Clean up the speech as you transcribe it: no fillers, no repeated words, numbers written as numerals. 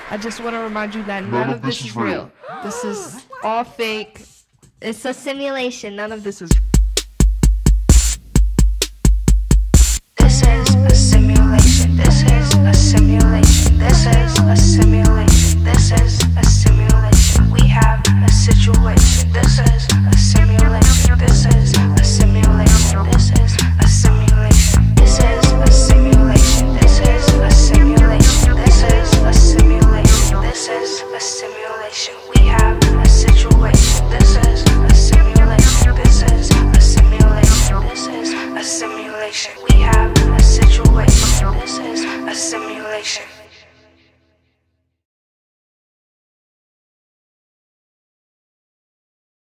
I just want to remind you that none of this is real. This is all fake. It's a simulation. None of This is